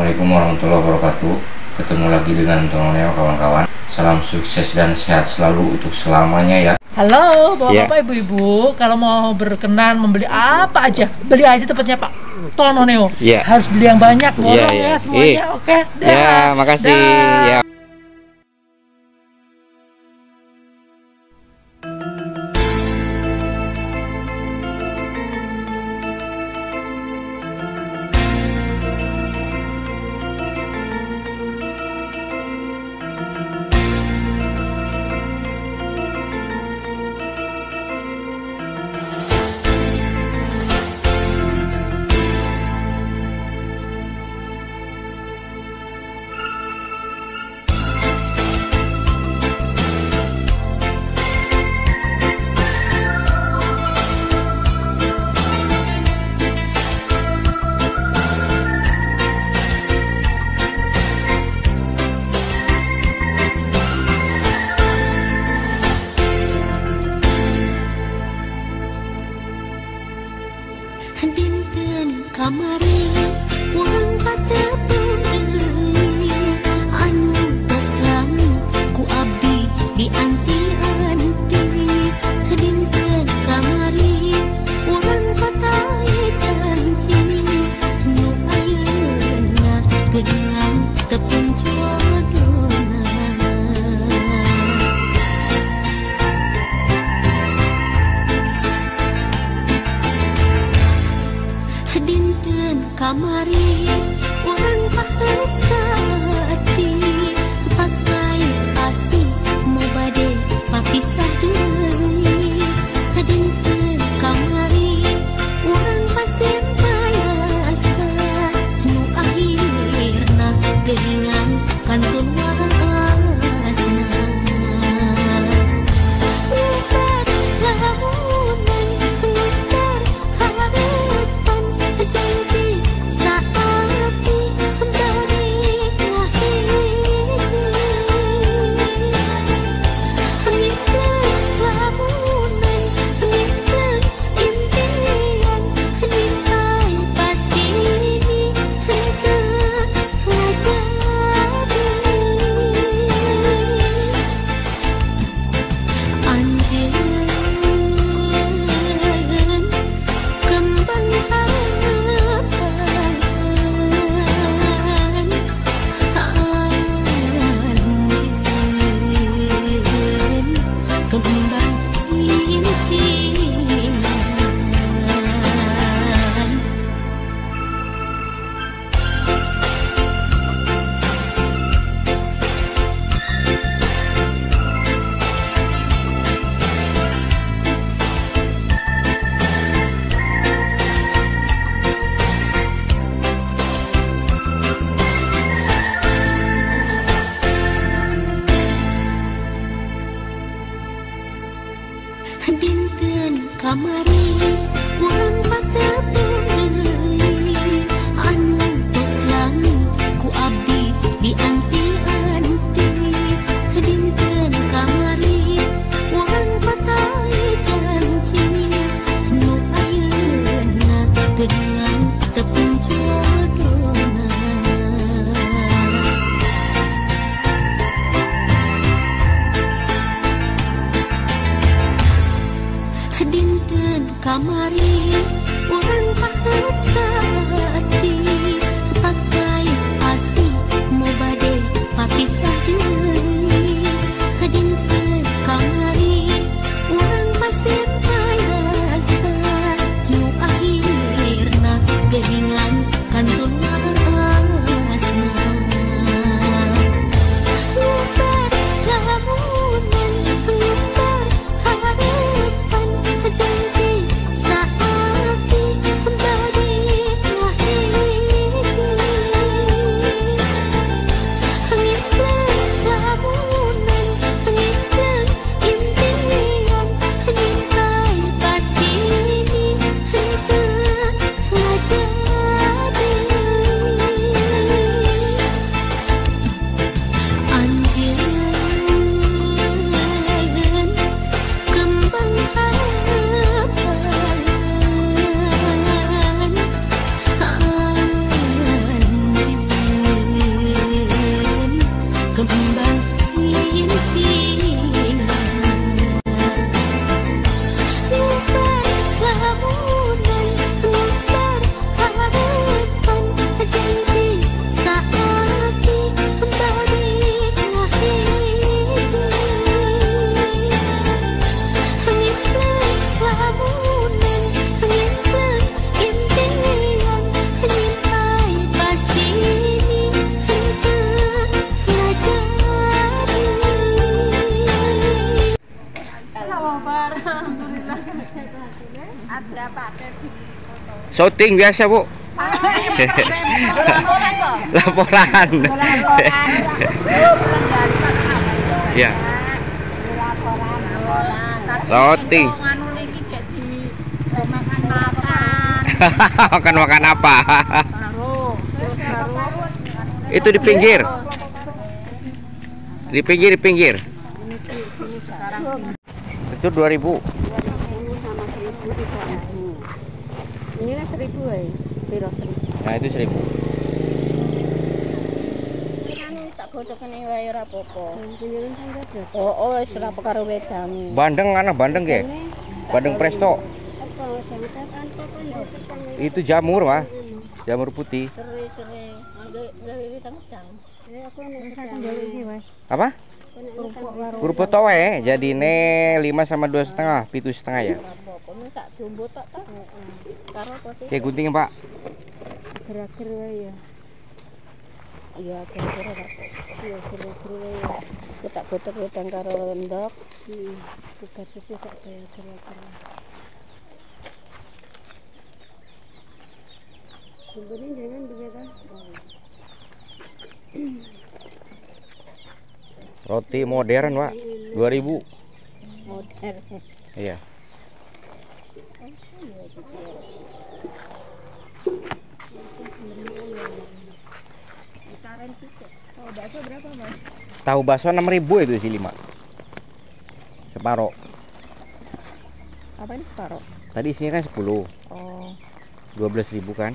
Assalamualaikum warahmatullahi wabarakatuh. Ketemu lagi dengan Tono Neo kawan-kawan. Salam sukses dan sehat selalu untuk selamanya ya. Halo bapak-bapak, ibu-ibu, kalau mau berkenan membeli apa aja, beli aja tempatnya Pak Tono Neo. Harus beli yang banyak, borong ya semuanya. Oke. Ya, makasih. Ya. Dinten kamari urang katepung anu tos lami ku abdi di anti-anti. Dinten kamari urang katae janji nu ayeuna geuningan tepung jodohna. Dinten kamari urang pahet saati pakai asih mau bade papisah deui. Dinten kamari urang pasien payasa nu akhirna geuningan kantun wasna. Dinten kamari urang patepung anu tos lami ku abdi di anti-anti. Dinten kamari urang katae janji nu ayeuna geuningan tepung jodohna. Dinten Syuting biasa, Bu. Laporan. Ya. Syuting. Makan apa? Itu di pinggir. Di pinggir. Itu 2.000. Ini kan 1.000 ya. Piro 1.000. Nah, itu 1.000. Tak gocokan wae ora apa-apa. Oh, wis ora perkara wedang. Bandeng ana bandeng ge. Bandeng presto. Itu jamur, Mah. Jamur putih. Seri-seri. Gawe wedang. Apa? Kerupuk towe jadine 5 sama 2,5, 7,5 ya. Oke, gunting, Pak. Gerak-gerak wae ya. Iya, gerak-gerak. Iya, gerak-gerak wae ya. Kita gotok wedang karo endok. Buka susu sak kaya gerak-gerak. Sebenarnya jangan dibedakan. Roti modern, Pak. 2.000. Modern. Iya. Oh, bakso berapa, Mas? Tahu bakso 6.000 itu isi 5. Separuh. Apa ini separuh? Tadi isinya kan 10. Oh. 12.000 kan.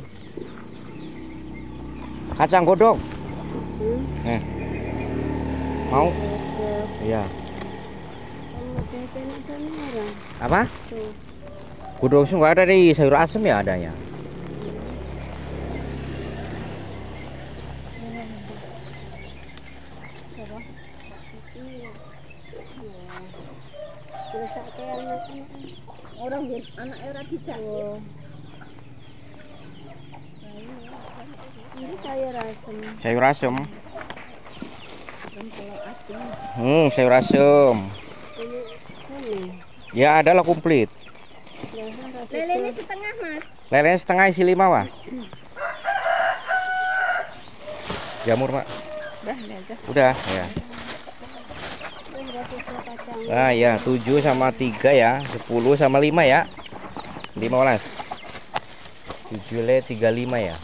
Kacang godong. Mau? Iya. Apa? Godong nggak ada di sayur asem ya adanya. Orang anak era tidak. Ini sayur asem. Sayur asem. Sayur asem. Ya adalah komplit. Lelenya setengah, Mas. Lelenya setengah isi 5, Pak. Jamur, Pak. Udah, ya. Nah, ya, 7 sama 3 ya, 10 sama 5 ya. 15. 7 35 ya.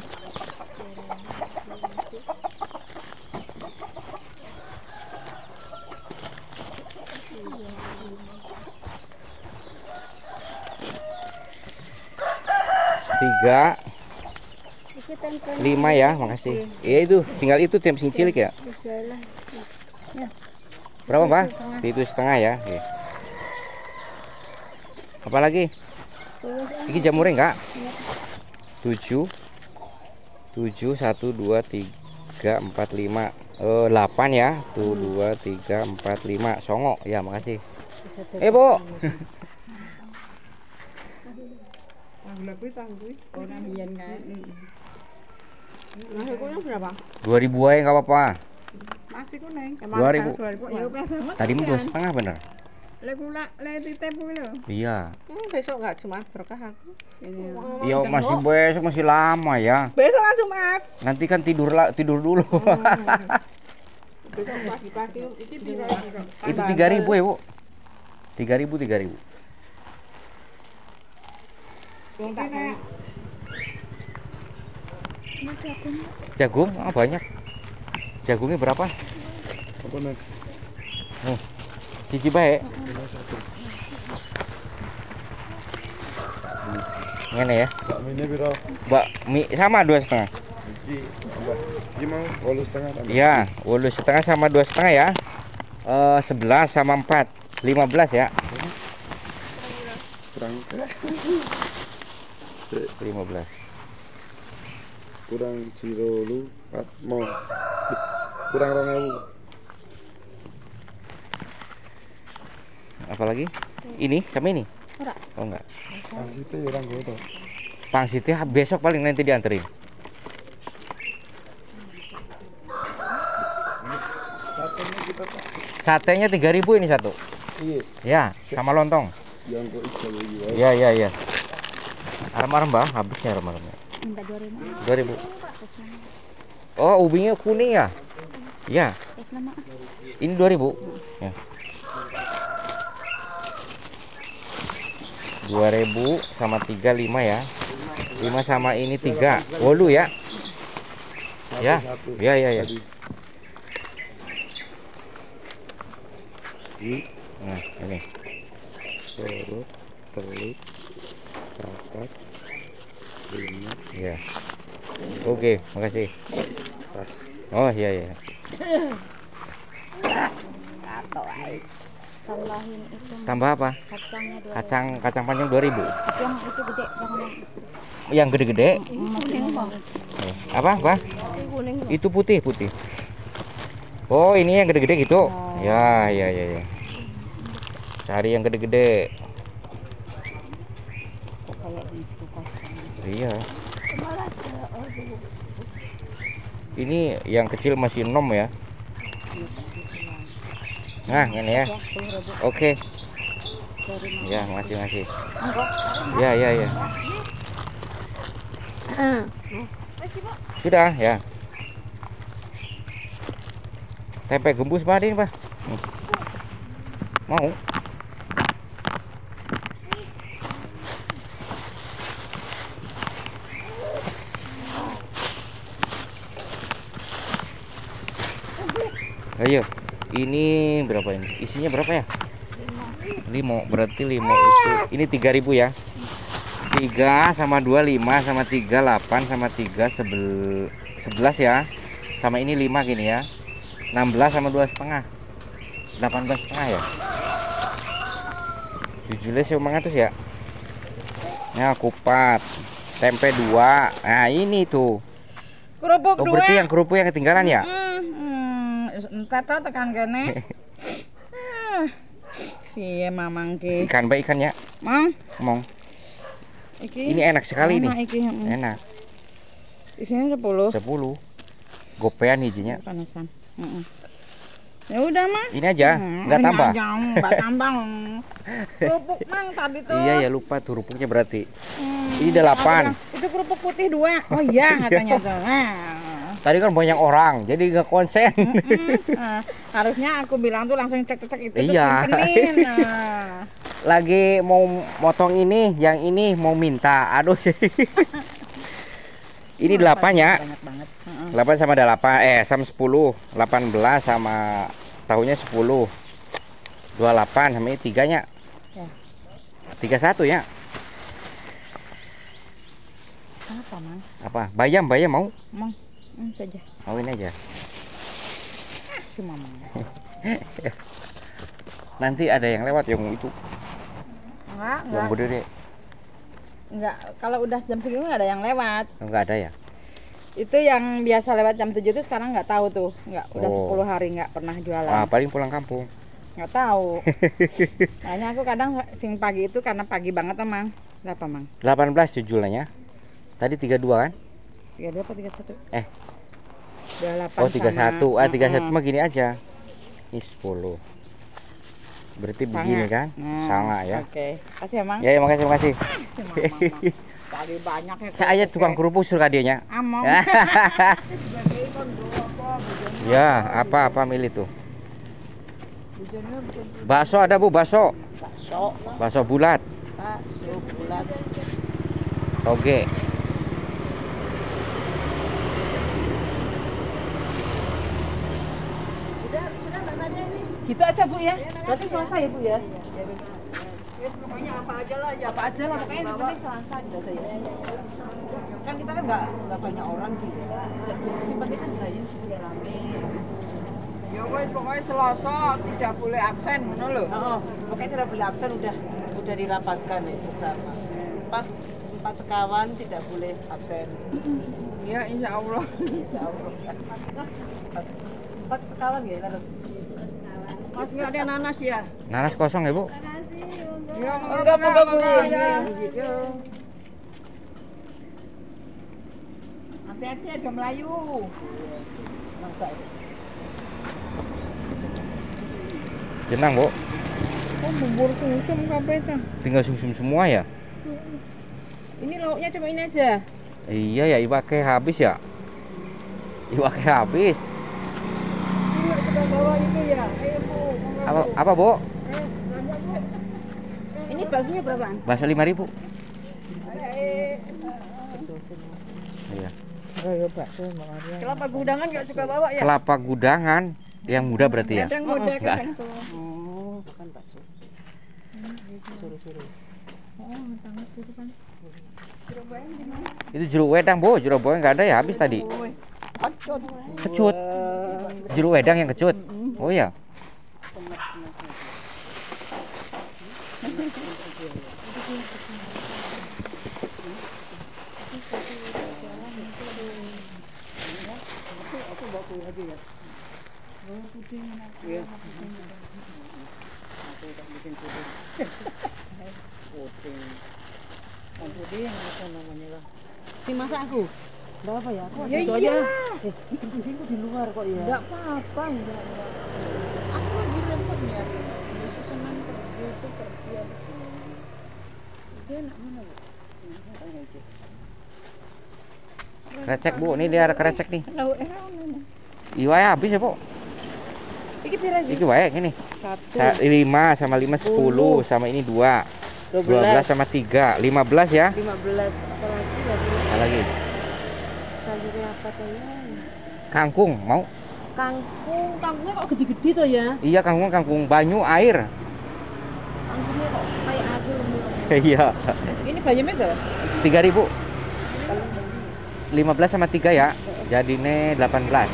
Tiga 5 ya, makasih. Iya itu, tinggal itu tempe cilik ya. Berapa, Pak? Itu setengah ya. Oke. Apa lagi? Ini jamurnya enggak? 7 1 2 3 4 5 8 ya. 1 2 3 4 5 songok. Ya, makasih. Bu. Berapa? 2.000 aja nggak apa-apa. Masih kuning. 2.000. Tadi 2,5 bener. Iya. Besok nggak Jumat berkah aku. Iya masih besok, masih lama ya. Besok kan Jumat. Nanti kan tidur dulu. Besok pagi-pagi Itu 3.000 ya, Bu. 3.000. Jagung banyak. Jagungnya berapa? Cici baik. Ngene ya. Bakmi sama 2,5. Iya, 8,5 sama 2,5 ya. 11 sama 4, 15 ya. 15. Kurang 0 mau kurang 2.000. Apalagi? Ini sama ini? Oh enggak. Pangsit orang goto. Pangsitnya besok paling nanti dianterin. Satenya 3.000 ini satu. Iya. Ya, sama lontong. Yang kok ijo iki wae. Iya. Arem-arem Mbak, habisnya arem-aremnya. Minta 2.000. 2000. Oh, ubinya kuning ya? Iya. Terus lama. Ini 2000. Ya. 2000 sama 35 ya. 5 sama ini 3. Wolu ya. Ya. Ya ya ya. Nah, ini. Surut, telit, papat, 5. Ya. Oke, makasih. Oh, iya ya. Tambahin itu Tambah apa? kacangnya 2. Kacang panjang 2000. Yang itu gede, Yang gede-gede. kuning bang. Apa? Itu putih. Oh, ini yang gede-gede gitu. Ya. Cari yang gede-gede. Kayak gitu kacang. Iya. Ini yang kecil masih 6 ya. Nah, ini ya. 10.000 Oke. dari Ya, makasih. mangkok. Ya. Sudah ya. Tempe gembus Pak ini, Pak. Mau? Ayo. Ini berapa ini? Isinya berapa ya? 5. Berarti 5 itu. Ini 3000 ya. 3 sama 2 5 sama 3 8 sama 3 11 ya. Sama ini 5 gini ya. 16 sama 2,5. 18,5 ya. 7.500 ya. Nah, kupat. Tempe 2. Nah, ini tuh. Kerupuk Oh, dua. berarti yang kerupuk yang ketinggalan ya? Entar tau tekan kene. Iya mamang ki. Ikan baik ikan ya. Mang, Ngomong. iki. Ini enak sekali enak nih. iki. Enak. Isinya 10. 10. Gopean izinnya. Panasan. Ya udah, Mang. Ini aja, nggak tambah. Enggak tambah. Kerupuk Mang tadi tuh. Iya ya, lupa tuh kerupuknya berarti. Hmm, Ini 8. Itu kerupuk putih 2. Oh iya katanya tuh. Nah. Tadi kan banyak orang, jadi nggak konsen. Nah, harusnya aku bilang tuh langsung cek itu Iya. tuh simpenin. Nah. Lagi mau motong ini, yang ini mau minta. Aduh. Ini 8 ya. Banyak banget. 8 sama 8 sama 10. 18 sama tahunya 10. 28 sama ini 3-nya. Ya. 31 ya. Apa, Mang? Apa? Bayam mau? Mang, saja. Mau ini aja. Cuma Mang. Nanti ada yang lewat yang itu, Enggak. yang gede. Enggak, kalau udah jam segini nggak ada yang lewat. Enggak ada ya? Itu yang biasa lewat jam 7 itu sekarang nggak tahu tuh. Enggak, udah Oh. 10 hari nggak pernah jualan. Ah, paling pulang kampung. Nggak tahu. Makanya aku kadang sing pagi itu karena pagi banget emang. Berapa, Mang? 18 jujulnya. Tadi 32 kan? 32 apa 31? 28 Oh, 31. sama, 31 mah gini aja. Ini 10. Berarti begini kan? Sangat ya. Oke. Kasih ya, Mang. Ya, makasih. Si Mamang. Tadi banyak ya. Kayak aja tukang kerupuk suruh dia. Among. Ya, apa milih tuh? Bakso ada, Bu, bakso. Bakso bulat. Bakso bulat. Oke. Gitu aja Bu ya. Berarti selesai ya, Bu ya? Pokoknya apa aja lah, pokoknya yang penting selasa gitu saja. Kan kita kan nggak banyak orang sih. Yang penting kan rajin sudah rame. Ya wes pokoknya Selasa tidak boleh absen, ngono lho. Oh, pokoknya tidak boleh absen udah dirapatkan ya bersama. Empat sekawan tidak boleh absen. Ya insya Allah. Insya Allah. 4 sekawan ya harus. Mas nggak ada nanas ya? Nanas kosong ya, Bu? Ya Enggak apa-apa Bu ya. Gitu. Hati-hati ada Melayu. Masa itu. Jenang, Bu. Oh bubur sumsum kabeh ta. Tinggal sumsum semua ya? Ini lauknya cuma ini aja. Iya ya, iwake habis ya. Iwake habis. Ini kita bawa itu ya. Ayo Bu. Apa, Bu? Ini baksonya berapaan? Bakso 5.000. Iya. Ayo bakso makanya. Kelapa gudangan nggak suka bawa ya? Kelapa gudangan yang muda berarti ya? Kadang muda Enggak. kadang tua. Oh, bukan bakso. Sore-sore. Oh, sangat itu kan. Itu jeruk wedang, Bu. Jeruk wedang nggak ada ya, habis tadi. Kecut. Jeruk wedang yang kecut. Oh ya. Si masak aku. Enggak apa ya? Aku Ya itu iya. aja. Itu di luar kok ya. Enggak apa-apa, enggak. Aku lagi repotnya. Itu senang pergi itu pergi. Dia enak mana, Bu? Krecek, Bu. Ini dia ada krecek nih. Lauk mana? Iwake habis ya, Bu. Iki pira sih? Iki wae gini. 5 sama 5 10 sama ini 2. 12 sama 3, 15 ya. 15. Apalagi ya, Bu? Apa lagi? Sayurnya apa tuh ya? Kangkung, mau? Kangkungnya kok gede-gede tuh ya? Iya, kangkung banyu air. Kangkungnya kok kayak aku. Iya. Ini bayamnya berapa? 3.000. 15 sama 3 ya. Jadine 18.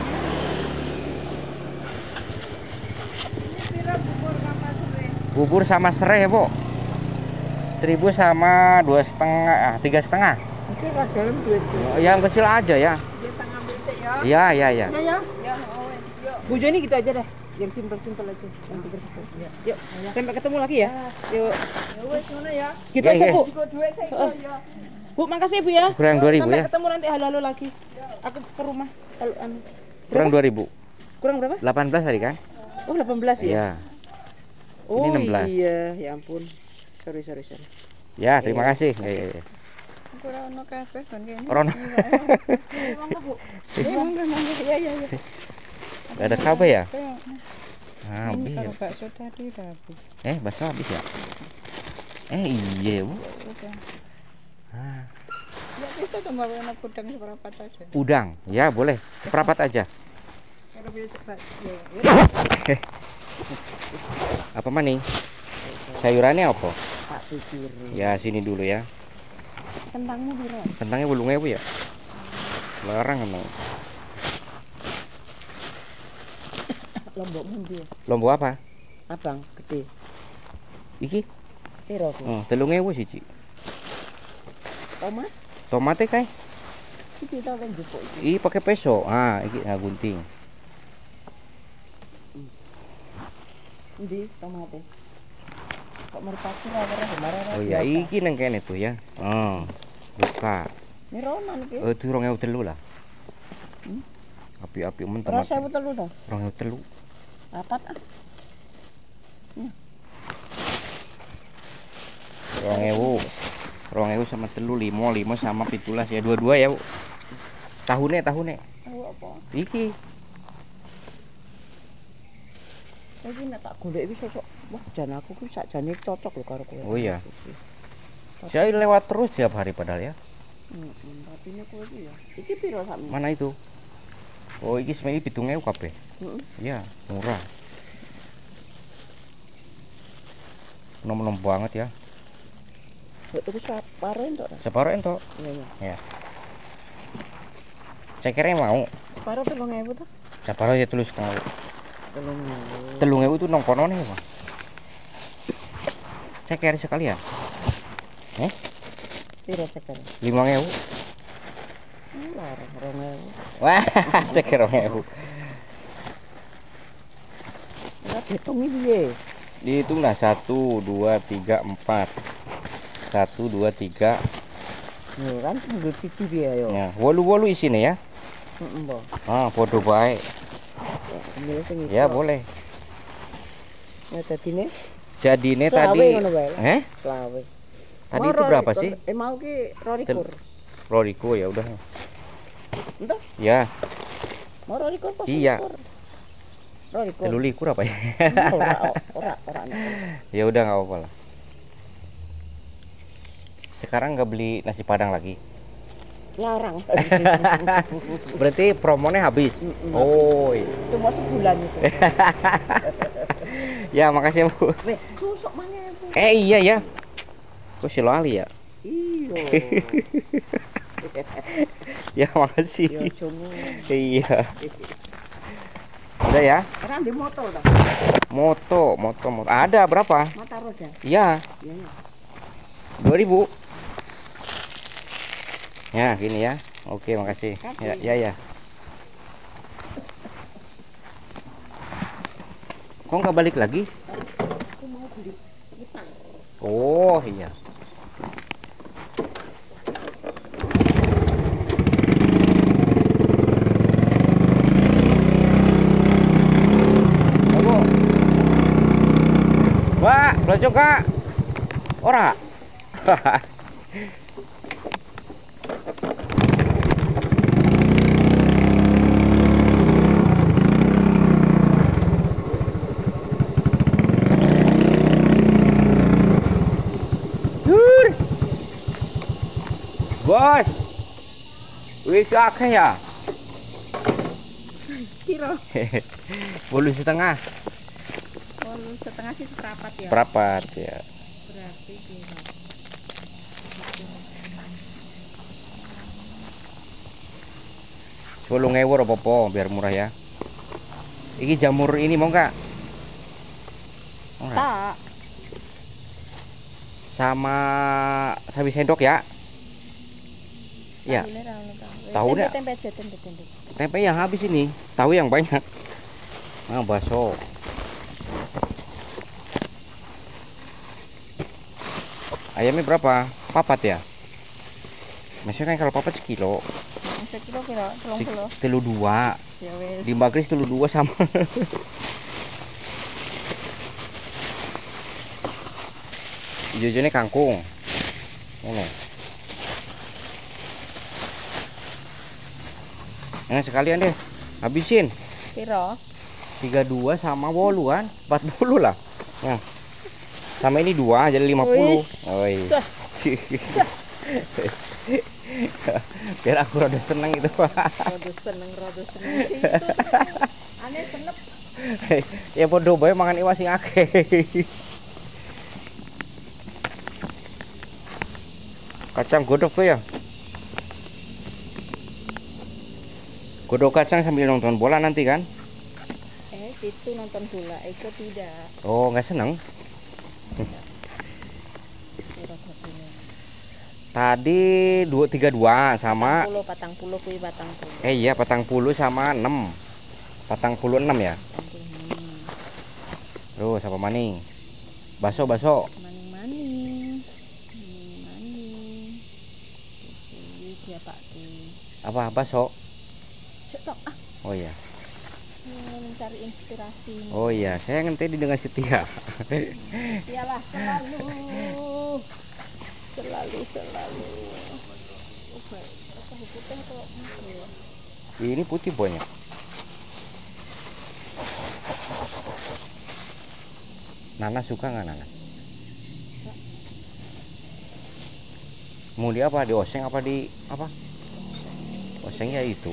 Bubur sama serai ya, Bu. 1.000 sama 2,5, 3,5. Oke, Pak, dalam duit. Yang kecil aja ya. Dia tak ngambil cek ya. Iya, iya, iya. Ya. Bu Joni gitu aja deh. Yang simpel-simpel aja. Yang simpel-simpel. Yuk, sampai ketemu lagi ya. Yuk. Ya wes ngono ya. Gitu Iya, aja, iya. Bu. Duit saya ya. Bu, makasih Bu ya. Kurang 2.000 Sampai ya. ketemu nanti halo-halo lagi. Aku ke rumah kalau Kurang 2.000. kurang berapa? 18 tadi kan? Oh, 18 ya. Iya. Oh, 16. iya, ya ampun. Sorry. Ya, terima kasih. Iya, iya, iya. Kurang ono kabeh kan kene. Corona. Monggo, Bu. Monggo. Iya. Gak ada kabeh ya? Ini Habis ya. kalau bakso tadi udah habis. Bakso habis ya? Iya, Bu. Ah, Ya bisa tuh bawa anak udang seberapa aja. udang. Ya, boleh. Seperempat aja. Kalau bisa bakso. Apa maning? Sayurannya apa? Pak Pikir. Ya, sini dulu ya. Kentangnya piro? Kentangnya bulungnya, Bu ya? Larang emang. Lombok mundi. Lombok apa? Abang gede. Iki? Piro ku? 3.000 siji. Tomat Tomate kae? iki ta kan jupuk iki. Iki pakai peso. Ah, iki gunting. Endi tomate? Kok merpati ra kemarin. Oh iya, iki nang kene tuh ya. Buka. Mironan iki. Itu 2.003 lah. Api-api men teman. Rasa telu ta? 2.003. Papat ah. 2.000 sama telu 5 sama 17 ya, dua-dua ya, Bu. Tahune. Tahu apa? Iki. Iki nek tak golek iki sosok. Wah, jan aku ki sakjane cocok lho karo kowe. Oh iya. Saya lewat terus tiap hari padahal ya. Tapi nek kowe iki ya. Iki piro sakmu? Mana itu? Oh, iki semene 7.000 kabeh. Heeh. Iya, murah. Nom-nom banget ya. Kok tuku separo entuk ta? Separuh entok. Iya. Cekernya mau. Separo 3.000 ta? Separuh ya tulus kau. 3.000. 3.000 itu nong kono nih, Pak. Ceker sekalian. Piro ceker? 5.000. Larang 2.000. Wah, ceker 2.000. Ora dihitungi piye? Dihitung lah 1 2 3 4. 1 2 3. Yo kan tunggu siji piye yo. Ya, 8 isine ya. Heeh, Mbok. Ah, podo bae. Ini sing Ya, boleh. Ya dadine Jadine Selawe tadi ngono wae. Selawe. Tadi itu berapa sih? Mau ki rolikur. Roliku ya udah. Entah, Ya, mau rolikur apa? iya. Rolikur. Telulikur apa ya? Ora. Ya udah nggak apa-apa lah. Sekarang nggak beli nasi padang lagi. Larang. Berarti promonya habis. Oh, iya. Cuma sebulan itu. Ya makasih ya Bu. Weh, susuk mana Bu? Iya ya. Kok si lali ya? Iya. Ya makasih. Ya jomo. Iya. Udah ya. Sekarang di motor dah. Moto. Ada berapa? Mata roda. Iya. Iya. 2000. Ya, gini ya. Oke, makasih. Ya. Kok nggak balik lagi? Aku mau beli Jepang. Oh, iya. Wah, belajar Kak. Ora. Bos. Wis akeh ya? Kilo. 10 setengah. Setengah sih seperapat ya. Perapat ya. Berarti kilo. 10.000 apa-apa biar murah ya. Iki jamur ini mau nggak? Mau nggak? Tak. Sama sawi sendok ya. Ya. Tahu nggak? Tempe aja, tempe. Tempe yang habis ini. Tahu yang banyak. Nah, bakso. Ayamnya berapa? Papat ya? Maksudnya kan kalau papat sekilo. Sekilo kilo, telung kilo. Telu 2. Ya wes. Di Bagris telu 2 sama. Hijau-hijaunya kangkung. Ini. Nah, sekalian deh. Habisin. Piro? 32 sama 8 kan? 40 lah. Nah. Sama ini 2 jadi 50. Wis. Oh iya. Biar aku rada seneng gitu. Rada seneng sih itu. Aneh senep. Ya podo bae mangan iwak sing akeh. Kacang godok tuh ya. Godok kacang sambil nonton bola nanti kan? Itu nonton bola, itu tidak. Oh, nggak seneng? Tadi 232 sama 40 kuwi batang puluh. Iya, 40 sama 6. 46 ya. Terus apa maning? Baso. Maning. Ini dia Pak. Apa baso? Cetok ah. Oh iya. Mencari inspirasi. Oh iya, saya ngenteni dengan setia. Iyalah selalu. Oke, apa putih atau ya? Ini putih banyak. Nana suka nggak Nana? Mau di apa? Di oseng apa di apa? Osengnya itu.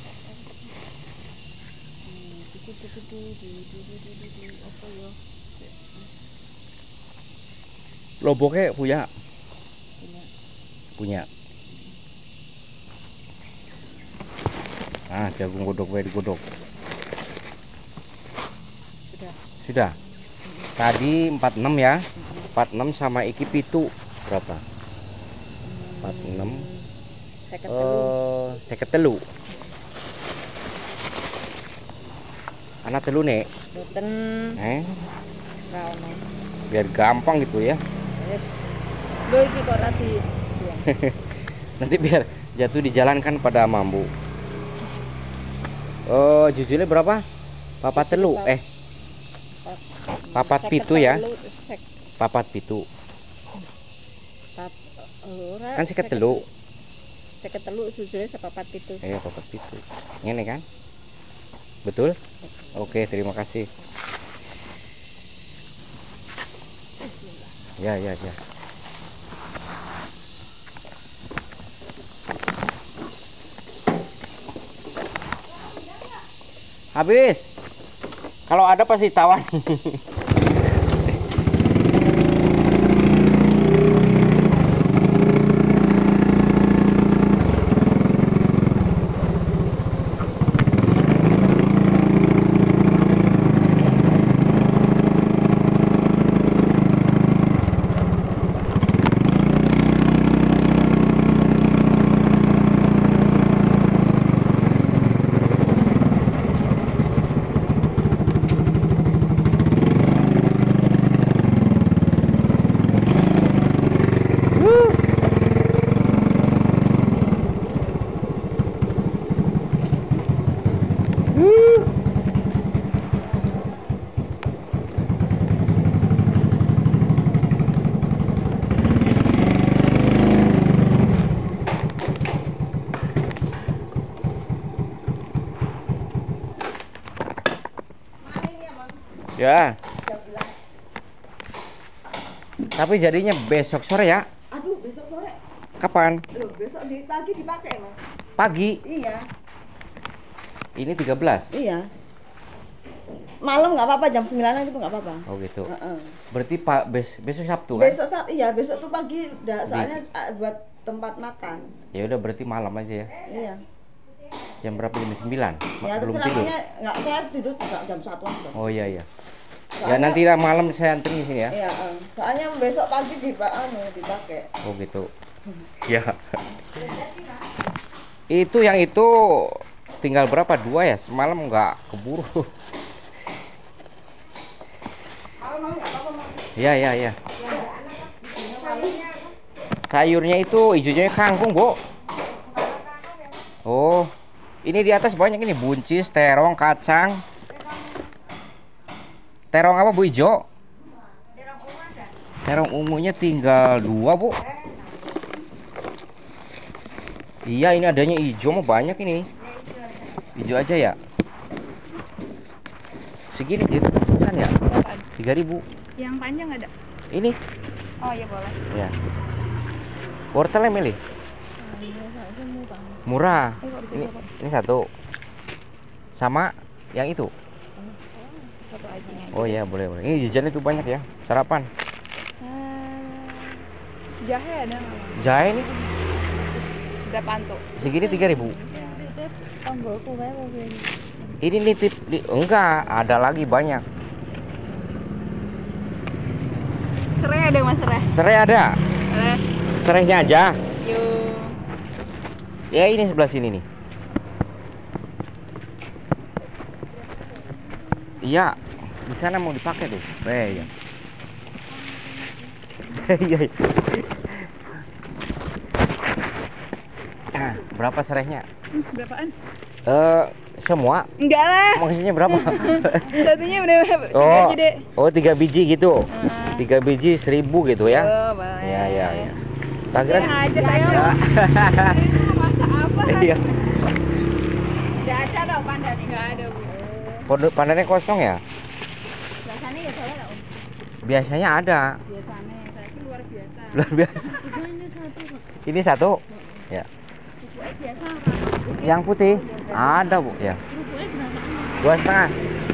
Apa ya? Loboknya punya. Ah, jagung godok digodok. Sudah. Tadi 46 ya. 46 sama iki pitu berapa? 46. 53. Anak telu nek. Boten. Biar gampang gitu ya. Yes. Lho iki kok rati. Nanti biar jatuh di jalan kan pada mambu. Jujurnya berapa? Papat telu. Papat pitu ya. Papat pitu. Ora. Kan 53. 53 sujule sepapat itu. Iya, 47. Ngene kan? Betul? Oke, terima kasih. Ya, ya, ya. Habis. Kalau ada pasti tawan. Ya. Tapi jadinya besok sore ya? Aduh, besok sore. Kapan? Loh, besok di pagi dipakai, Mas. Pagi. Iya. Ini 13. Iya. Malam nggak apa-apa, jam 9 itu nggak apa-apa. Oh gitu. Heeh. Berarti besok Sabtu kan? Besok iya, besok tuh pagi soalnya buat tempat makan. Ya udah berarti malam aja ya. Iya. Jam berapa? Jam 9. Ya Belum terus tidur. namanya nggak, saya tidur juga jam 1 aja. Oh iya iya. Ya Soalnya- nanti lah malam saya anterin di sini ya. Iya, soalnya besok pagi dipakai. Oh gitu. Ya. Itu yang itu tinggal berapa? 2 ya? Semalam nggak keburu. Malam nggak apa-apa, Mas. Iya iya iya. Sayurnya itu hijaunya kangkung, Bu. Oh, ini di atas banyak ini buncis, terong, kacang. Terong apa Bu hijau? Terong ungunya tinggal 2 Bu. Iya ini adanya hijau mah banyak ini. Hijau aja ya. Segini gitu kan ya? 3.000. Yang panjang ada? Ini Oh iya boleh. ya. Wortelnya milih. Murah. Ini satu. Sama yang itu. Satu aja nih. Oh ya boleh boleh. Ini jajan itu banyak ya. Sarapan. Jahe ada nggak? Bang? Jahe nih Berapaan tuh? segini 3.000. Tonggolku wae mobil. Ini nitip enggak, ada lagi banyak. Serai ada Mas serai? Serai ada. Serai. Serainya aja. Yuk. Ya ini sebelah sini nih. Iya, di sana mau dipakai tuh. Ya. Iya. Nah, berapa serainya? Berapaan? Semua. Enggak lah. Maksudnya berapa? Satunya udah Oh, aja deh. oh 3 biji gitu. 3 biji 1.000 gitu ya? Oh, boleh. Ya ya ya. Tak kira. Aja saya. Ya. Masak apa? Iya. Enggak ada tau pandan enggak ada, Bu. Pondok pandannya kosong ya? Biasanya ya saya Om. Biasanya ada. Biasanya saya itu luar biasa. Luar biasa. Ini satu. Ini satu. Ya. Biasa. Yang putih ada Bu ya. Kerupuknya berapa?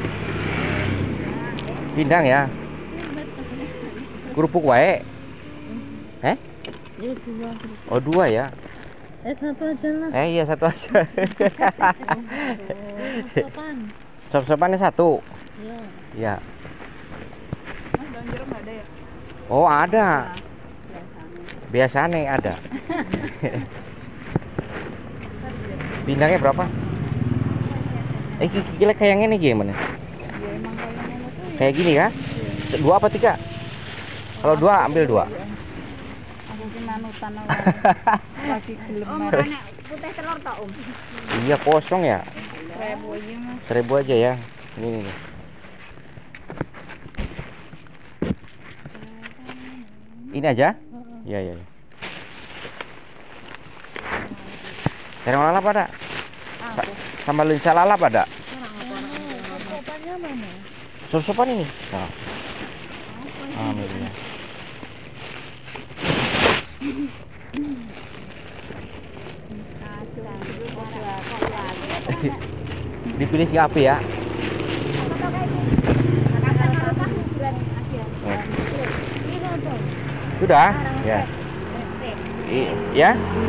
2,5. Pindang ya. Kerupuk wae. Ya 2. Oh 2 ya. Satu aja lah. Iya satu aja. Kapan? Sop-sopannya 1. Ya. Ya. Mas daun jeruk enggak ada ya? Oh ada. Biasanya. Biasanya ada. Pindangnya berapa? Kira kayak ini gimana? Ya emang kalau yang mana tuh Kayak gini kan? 2 apa 3? Kalau 2 ambil 2. aku ki manutan lagi gelem. Oh, makanya putih telur tak Om. Iya kosong ya. 1.000 aja Mas. 1.000 aja ya. Ini nih. Ini aja? Iya iya. Terong lalap ada? Sama lensa lalap ada? Sopannya mana? Sopan ini. Nah. Alhamdulillah. Dipilih si api ya. Sudah? Ya. Ya?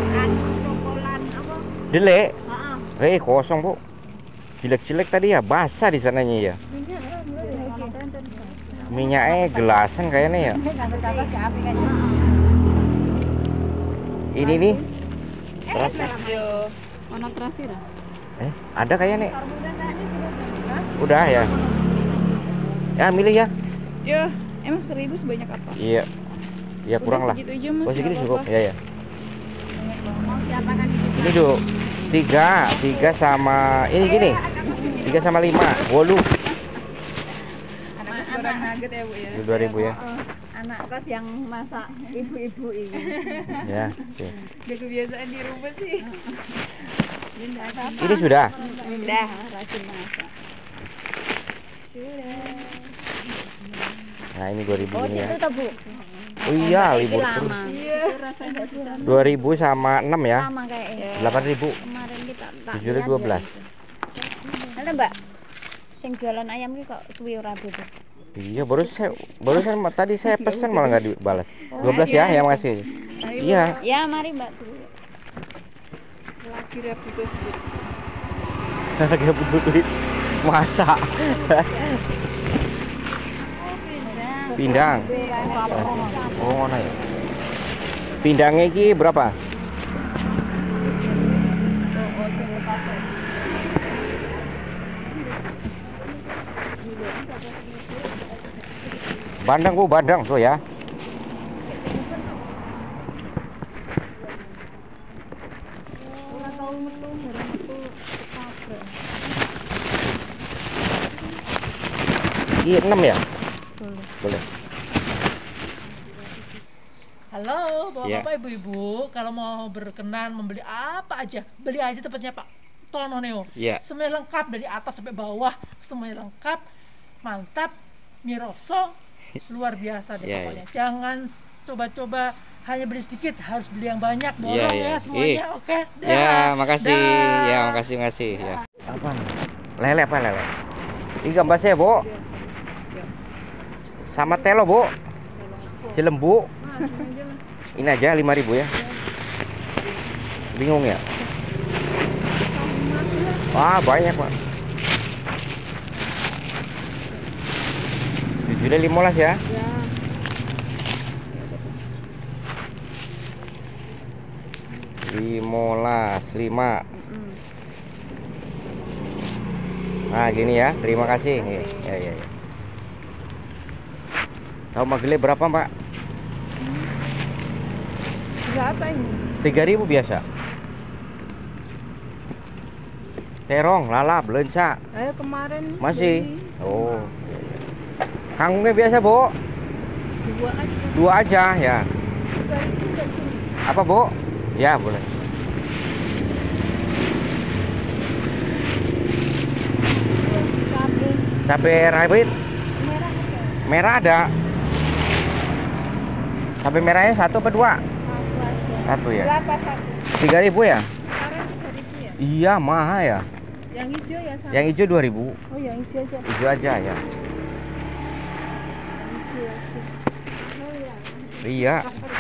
Delek? Kosong, Bu. Cilek-cilek tadi ya, basah di sananya ya. Minyaknya gelasan kayaknya ya. Ini nih. Mana terakhir? Ada kayaknya nih. Udah ya. Ya, milih ya. Ya, emang 1000 sebanyak apa? Iya. Ya kurang lah. Segitu aja, Mas. Oh, segitu Nggak cukup. apa-apa. Ya ya. Ini dulu. 3 sama ini gini. 3 sama 5. Bolu. Kurang nugget ya, Bu ya. 2.000 ya. Anak kos yang masak ibu-ibu ini. Ya. Oke. Udah kebiasaan di rumah sih. Ini sudah. Udah, rajin masak. Nah, ini 2.000 ini ya. Itu Bu. Oh iya, libur terus. Iya, rasanya 2.000 sama 6 ya. Sama kayaknya. 8.000. Kemarin kita tak 7.12. Halo Mbak. Sing jualan ayam ki kok suwi ora tutup. Iya, barusan tadi saya pesan malah nggak dibalas. 12 ya, yang makasih. Iya. Ya, mari Mbak dulu. lagi butuh duit. Lagi butuh duit. Masa? Pindang. Oh, mana ya? Pindangnya iki berapa? Bandang Bu, bandang tuh ya. Iya 6 ya? Boleh. Halo, Ya. Bapak Ibu-ibu, kalau mau berkenan membeli apa aja, beli aja tempatnya Pak Tono Neo. Iya. Semuanya lengkap dari atas sampai bawah, semuanya lengkap, mantap, miroso, luar biasa deh Iya, pokoknya. Jangan coba-coba hanya beli sedikit, harus beli yang banyak, borong Iya, iya. ya semuanya, oke? Ya, makasih. Dah. Ya, makasih ya. Apa? Lele apa lele? Ini gambasnya, Bu. Sama telo, Bu. Cilembu. Ini aja 5.000 ya. Bingung ya? Wah, banyak, Pak. 7.15 ya. Limolas 5. Nah, gini ya. Terima kasih. Ya, ya, ya. Tahu magele berapa, Mbak? Berapa ini? 3.000 biasa. Terong, lalap, lensa. Kemarin Masih. beli Oh. Iya, iya. Kangkungnya biasa, Bu. 2 aja. 2 aja ya. 2.000 dari sini. Apa, Bu? Ya, boleh. Cabai rawit merah ada. Cabai merahnya 1 apa 2? 1 ya. Berapa satu? 3.000 ya? Kemarin 3.000 ya? Iya, mahal ya. Yang hijau ya sama? Yang hijau 2.000. Oh, yang hijau aja. Hijau aja ya. Hijau aja. Oh ya. Iya.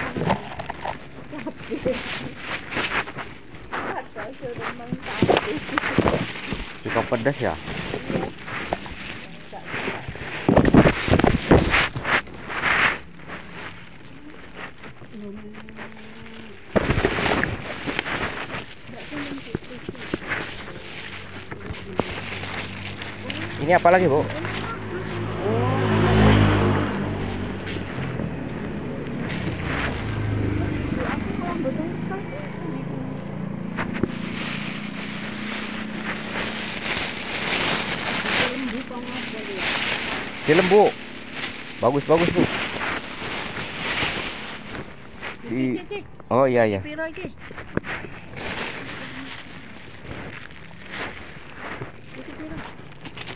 Ada suruh mentah. Cukup pedas ya. Ini apa lagi, Bu? Cilembu. Bagus-bagus, Bu. Oh iya ya. Piro iki?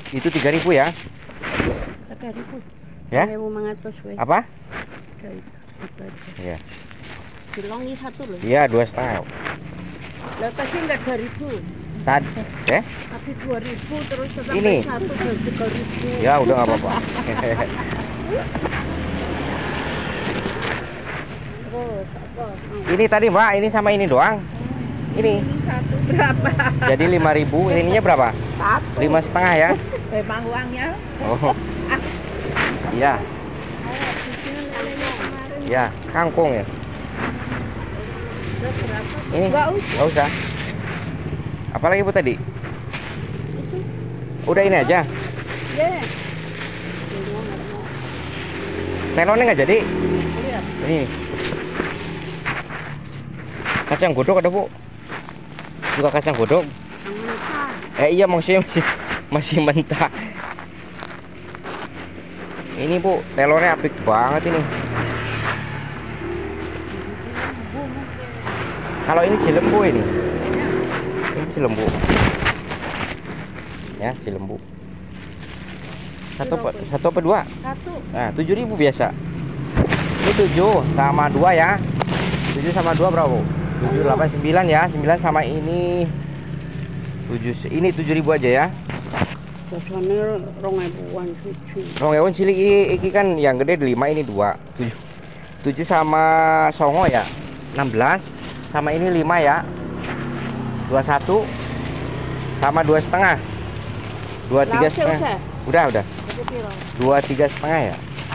Itu 3.000 ya? 3.000. Ya? 1.500 weh. Apa? Itu aja. Iya. Silongi satu loh. Iya, 2,5. Lah tadi enggak 2.000. Tadi, ya? Tapi 2.000 terus sampai Ini. satu dan 3.000. Ya, udah nggak apa-apa. Terus apa? Ini tadi Mbak, ini sama ini doang. Ini. Satu berapa? Jadi 5.000, ininya berapa? Satu. 5,5 ya? Memang uangnya. Oh. Iya, ya, kangkung ya. Ini nggak usah. Apalagi Bu tadi? Udah ini aja. Ya. Telonnya nggak jadi. Ini. Kacang godok ada Bu? Juga kacang godok? Iya maksudnya masih mentah. Ini Bu, telurnya apik banget ini. Kalau ini cilembu ini. Ini cilembu. Ya, cilembu. Satu apa dua? Satu. Nah, 7.000 biasa. Ini 7 sama 2 ya. 7 sama 2 berapa, Bu? 7, 8, 9 ya. 9 sama ini 7. Ini 7.000 aja ya. Biasanya 2.000-an suci. Rong cilik iki kan yang gede 5, ini 2. 7 sama songo ya. 16 sama ini 5 ya. 21 sama 2,5. 23,5. Udah. 23,5 ya.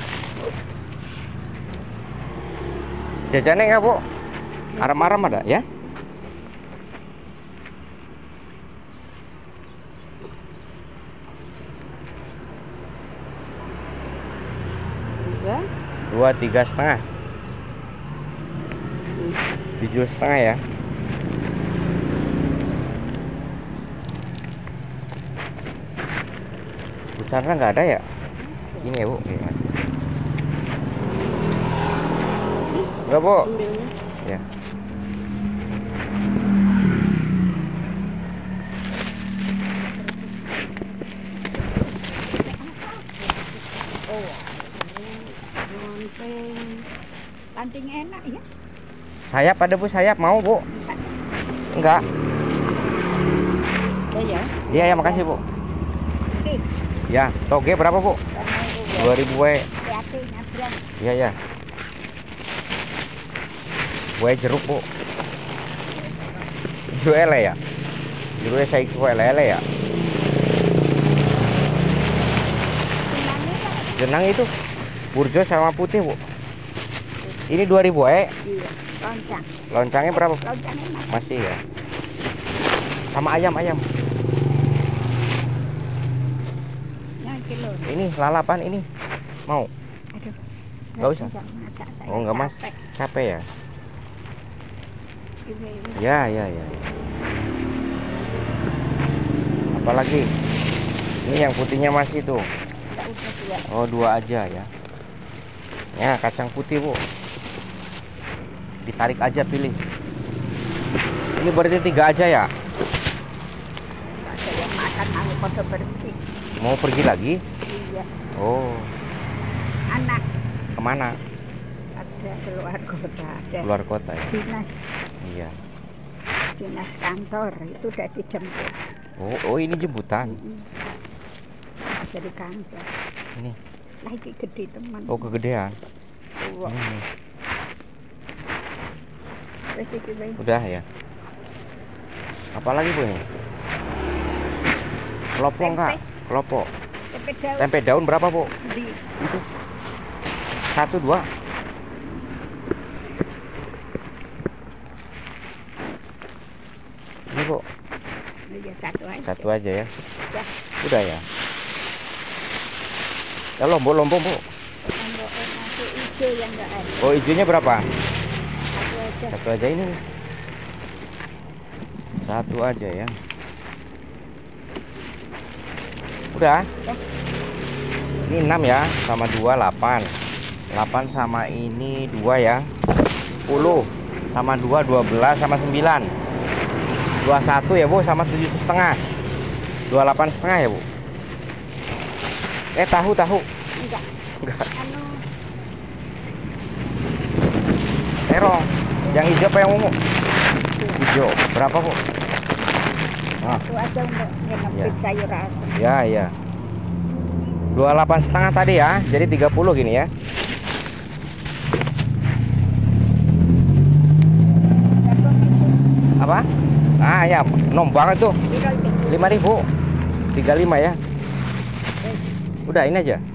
Jajannya nggak Bu? Aram-aram ada ya? Ya. 23,5. 7,5 ya. Bucarnya nggak ada ya? Ini ya Bu. Oke, masih. Enggak Bu? Ya. Lanting enak ya. Sayap ada Bu, sayap mau Bu? Enggak. Ya. Iya ya, makasih Bu. Ya, toge berapa Bu? 2.000 we. Iya ya. Kue jeruk Bu. Jeruk ele ya. Jeruk saya kue lele ya. Jenang itu burjo sama putih Bu. Ini 2.000 Iya, loncang. Loncangnya berapa? Loncangnya Masih ya. Sama ayam. yang kilo. Ini lalapan ini. Mau? Aduh. Nggak usah. Masak saya. Oh, enggak Mas. capek. Capek ya? Ini. Ya. Apalagi? Ini yang putihnya masih tuh. Tak usah 2. Oh, 2 aja ya. Ya, kacang putih Bu. Ditarik aja pilih. Ini berarti 3 aja ya? Ada yang makan aku pada pergi. Mau pergi lagi? Iya. Oh, Anak kemana? ada keluar kota. Ada Keluar kota ya? dinas. Iya. Dinas kantor itu udah dijemput. Oh ini jemputan. Dari kantor. Ini. Lagi gede teman. Oh, kegedean. Wah, Ini. terus iki bae. Udah ya. Apalagi Bu ini? Kelopo enggak? Kelopo. Tempe daun Tempe daun berapa Bu? di Itu. 1, 2. Ini Bu. ya satu aja. Satu aja ya. Ya. Udah ya. Ya lombok Bu. Lombok nasi hijau yang enggak ada. Oh, hijaunya berapa? Satu aja. Satu aja ini. Satu aja ya. Udah. Ini 6 ya, sama 2 8. 8 sama ini 2 ya. 10 sama 2 12 sama 9. 21 ya Bu, sama 7,5. 28,5 ya Bu. Tahu. Enggak. Enggak. Anu, Terong. Yang hijau apa yang ungu? Hijau. Berapa, Bu? Ah, itu aja untuk ngenepin sayur asam. ya. 28,5 tadi ya. Jadi 30 gini ya. Apa? Ah ya, nom banget tuh. 5.000. 35 ya. Udah ini aja.